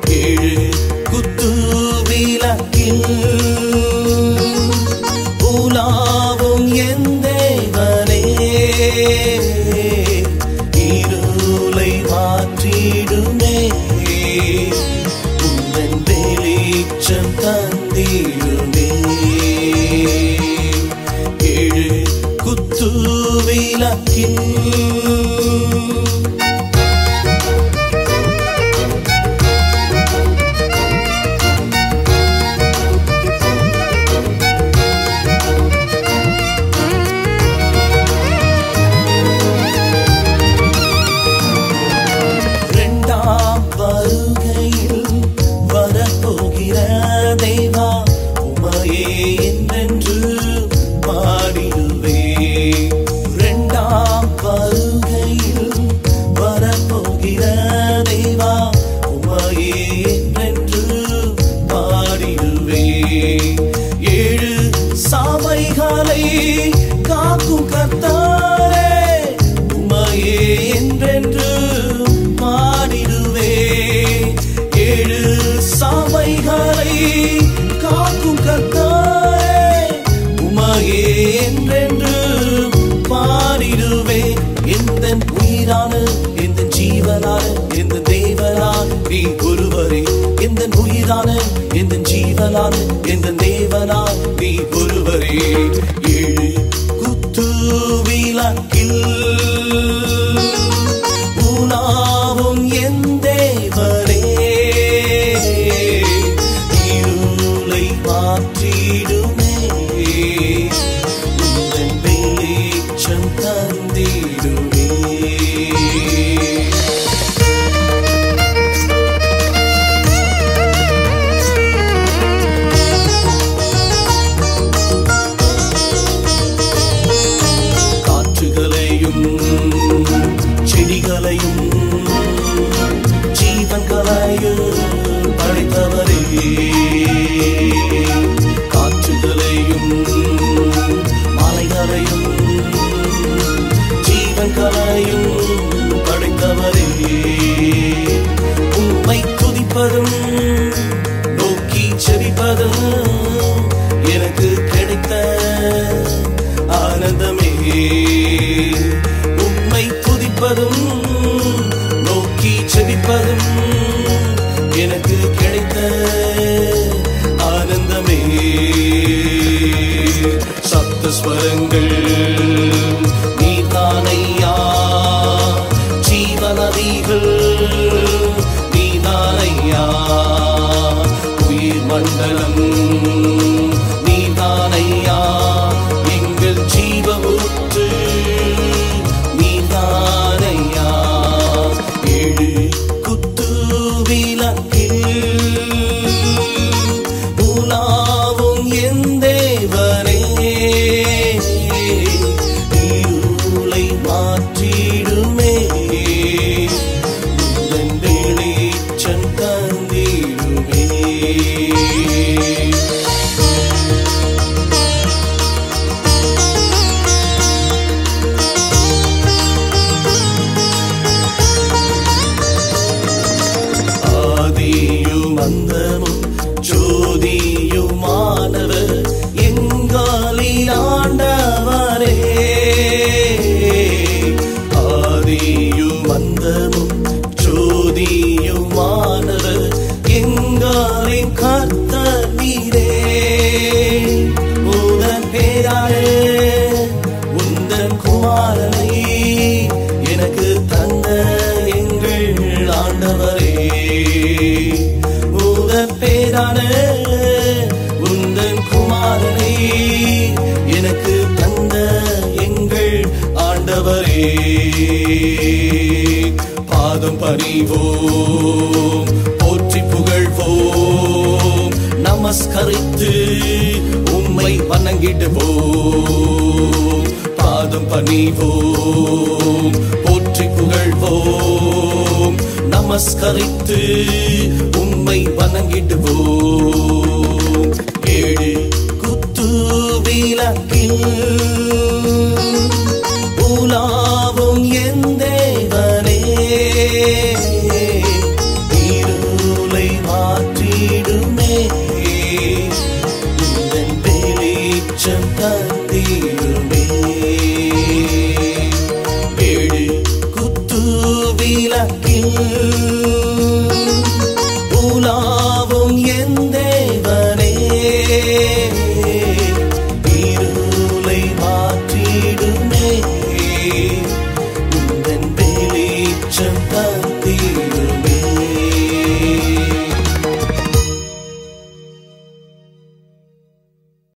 ஏழு குத்து விளக்கில் உலாவும் என் தேவனே இருளை மாற்றிடுமே உந்தன் வெளிச்சம் தந்திடுமே ஏழு குத்து விளக்கில் காக்கும் கர்த்தாரே உம்மையே என்றென்று பாடிடுவே ஏழு சபைகளை காக்கும் கர்த்தாரே உம்மையே என்றென்று பாடிடுவே எந்தன் உயிரான எந்தன் ஜீவனான எந்தன் தேவனான நீ ஒருவரே எந்தன் உயிரான எந்தன் ஜீவனான எந்தன் தேவனான நீ ஒருவரே ஏழு குத்து விளக்கில் உலாவும் என் தேவனே இருளை மாற்றிடுமே உந்தன் வெளிச்சம் தந்திடுமே செடிகளையும் ஜீவன்களையும் படைத்தவரே காற்றுகளையும் மலைகளையும் ஜீவன்களையும் படைத்தவரே உம்மை துதிப்பதும் நோக்கி செபிப்பதும் எனக்கு கிடைத்த ஆனந்தமே உம்மை துதிப்பதும் நோக்கி செபிப்பதும் எனக்கு கிடைத்த ஆனந்தமே சப்தஸ்வரங்கள் நீதானையா ஜீவநதிகள் நீதானையா உயிர் மண்டலம் நீதானையா எங்கள் ஜீவ ஊற்று நீதானையா ஏழு குத்து விளக்கில் உலாவும் என் தேவனே இருளை மாற்றிடுமே உந்தன் வெளிச்சம் தந்திடுமே அந்தமும் ஜோதியுமானவர் எங்காலில் ஆண்டவரே ஆதியும் அந்தமும் ஜோதியுமானவர் எங்காலின் கர்த்தர் நீரே உந்தன் பேராலே உந்தன் குமாரனை எனக்கு தந்த எங்கள் ஆண்டவரே பேரான உந்தன் குமாரனை எனக்கு தந்த எங்கள் ஆண்டவரே பாதம் பணிவோம் போற்றி புகழ்வோம் நமஸ்கரித்து உம்மை வணங்கிடுவோம் பாதம் பணிவோம் போற்றி புகழ்வோம் நமஸ்கரித்து உம்மை வணங்கிடுவோம் ஏழு குத்து விளக்கில் உலாவும் என் தேவனே இருளை தீருமே. ஏழு குத்து விளக்கில்